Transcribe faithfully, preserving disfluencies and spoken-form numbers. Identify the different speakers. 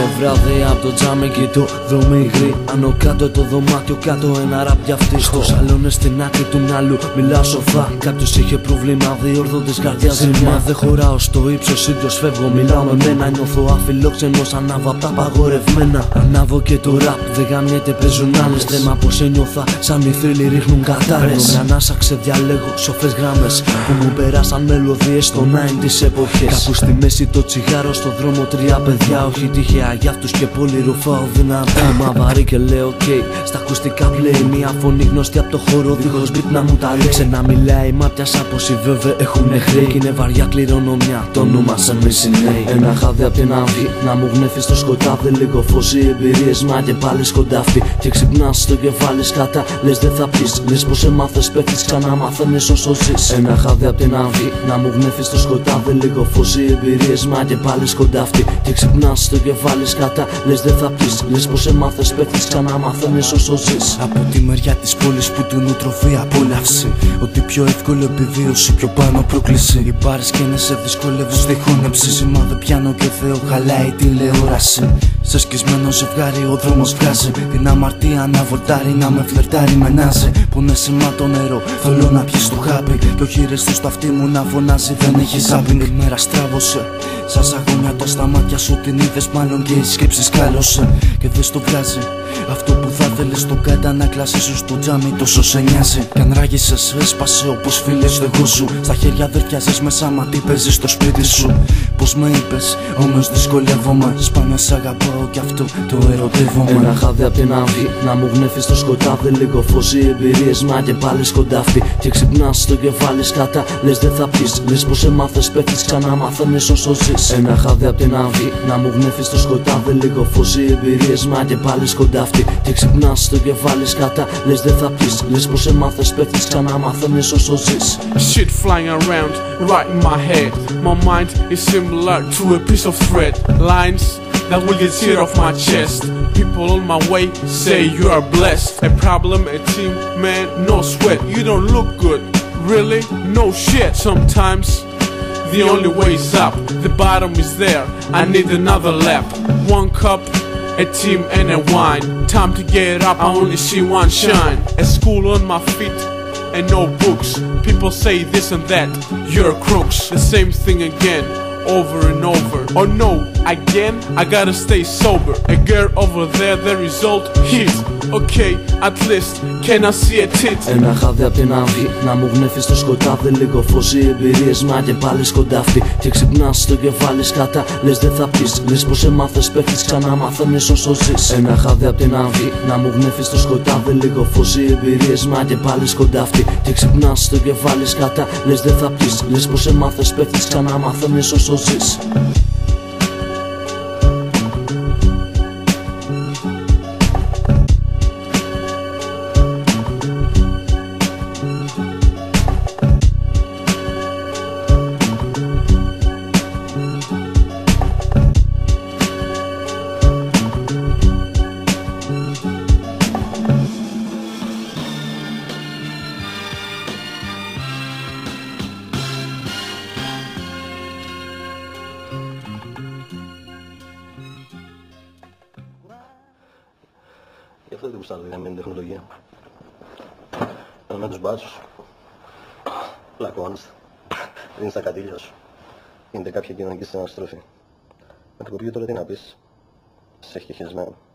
Speaker 1: Είναι βράδυ απ' το τζάμι και το δρόμο υγρή. Άνω κάτω το δωμάτιο κάτω ένα ραπ για αυτή. Στο σαλόνι στην άκρη του μυαλού μιλάω σοφά. Κάποιος είχε πρόβλημα διόρθωτης καρδιάς ζημιά. Δεν χωράω στο ύψος, ίδιος φεύγω, μιλάω με μένα. Νιώθω αφιλόξενος, ανάβω απ' τα παγορευμένα. Ανάβω και το ραπ, δεν γαμιέται, παίζουν άλλες. Θέμα πως ένιωθα, σαν οι θρύλοι ρίχνουν κατάρες. Παίρνω μια ανάσα, ξεδιαλέγω σοφές γράμμες που μου περάσαν μελωδίες στο ενενήντα τις εποχές. Κάπου στη μέση το τσιγάρο, στο δρόμο τρία παιδιά. Όχι τυχαία για αυτούς και πολύ ρουφάω δυνατά. Μαβαρή και λέω οκ, okay. Στα ακουστικά πλέει μια φωνή γνωστή απ' το χώρο, δίχως beat να μου τα λέει. Ξένα μιλάει, μα πιάσα πως οι βέβαια έχουνε χρέη. Κι είναι βαριά κληρονομιά, το νου μας εμείς οι νέοι. Ένα χάδι απ' την αυγή, να μου γνέφει στο σκοτάδι. Λίγο φως, οι εμπειρίες, μα και πάλι σκοντάφτει. Και ξυπνάς στο κεφάλι σκατά, λες δεν θα πεις. Λες πως έμαθες, πέφτεις ξανά, μαθαίνεις όσο ζεις. Ένα χάδι απ' την αυγή, να μου γνέφει στο σκοτάδι. Λίγο φως, οι εμπειρίες, μα και πάλι σκοντάφτει. Και ξυπνάς στο κεφάλι σκατά, λες δεν θα πεις. Λες πως έμαθες, πέφτεις ξανά, μαθαίνεις όσο ζεις.
Speaker 2: Από τη μεριά της πόλης που του νου τροφή απόλαυση. Ότι πιο εύκολο επιβίωση, πιο πάνω πρόκληση. Οι μπάρες και να σε δυσκολεύουν στη χώνεψη. Σήμα δεν πιάνω και Θεό χαλάει τηλεόραση. Σε σκισμένο ζευγάρι ο δρόμος βγάζει. Την αμαρτία να βολτάρει, να με φλερτάρει, με νάζει. Που είναι σήμα το νερό, θέλω να πιεις το χάπι. Και ο χείρες του στο αυτί μου να φωνάζει, δεν έχει ζάπινγκ. Η μέρα στράβωσε, σαν αγωνιά το στα μάτια σου την είδες μάλλον και η σκέψη σκάλωσε. Και δεν στο βγάζει αυτό που θα θέλεις στο κατανάκλαση σου στο τζάμι τόσο σε νοιάζει. Κι αν ράγισες έσπασε όπως φίλες το εγώ σου. Στα χέρια δεν φτιάζεις μέσα μα τι παίζεις στο σπίτι σου. Πως με είπες όμως δυσκολεύομαι. Σπάνια σ' αγαπάω κι αυτό το ερωτεύομαι.
Speaker 1: Ένα χάδι απ' την αυγή, να μου γνέφει στο σκοτάδι. Λίγο φως, οι εμπειρίες, μα και πάλι σκοντάφτει. Και ξυπνάς στο κεφάλι σκατά, λες δεν θα πεις. Λες πως έμαθες, πέφτεις ξανά, μαθαίνεις όσο ζεις. Ένα χάδι απ' την αυγή, να μου γνέφει στο σκοτάδι. Λίγο φως, οι εμπειρίες, μα και πάλι σκοντάφτει. Και ξυπνάς στο κεφάλι σκατά, λες δεν θα πεις. Λες πως έμαθες, πέφτεις ξανά, μαθαίνεις όσο ζεις.
Speaker 3: Shit flying around right in my head. My mind is similar to a piece of thread. Lines that will get tear off my chest. People on my way say you are blessed. A problem, a team, man, no sweat. You don't look good, really? No shit. Sometimes the only way is up. The bottom is there, I need another lap. One cup, a team and a wine. Time to get up, I only see one shine. A school on my feet and no books. People say this and that, you're crooks. The same thing again, over and over. Oh no, again, I gotta stay sober. A girl over there, the result hit. Okay, at least, can I see a tit?
Speaker 1: Ένα χάδι απ' την αυγή, να μου γνέφει στο σκοτάδι. Λίγο φως, οι εμπειρίες, μα και πάλι σκοντάφτει. Και ξυπνάς στο κεφάλι σκατά, λες δεν θα πεις. Λες πως έμαθες, πέφτεις ξανά, μαθαίνεις όσο ζεις. Ένα χάδι απ' την αυγή, να μου γνέφει στο σκοτάδι. Λίγο φως, οι εμπειρίες, μα και πάλι σκοντάφτει. Και ξυπνάς στο κεφάλι σκατά, λες δεν θα πεις. Λες πως έμαθες, πέφτεις ξανά, μαθαίνεις όσο ζεις.
Speaker 4: Γι' αυτό δεν γουστάρω τη γαμμένη τεχνολογία. Με τους μπάτσους, πλακώνεις, δίνεις τα κατήλια σου. Γίνεται κάποια κοινωνική συναστροφή. Με το κοπιού τώρα τι να πεις, σε έχει χεσμένο.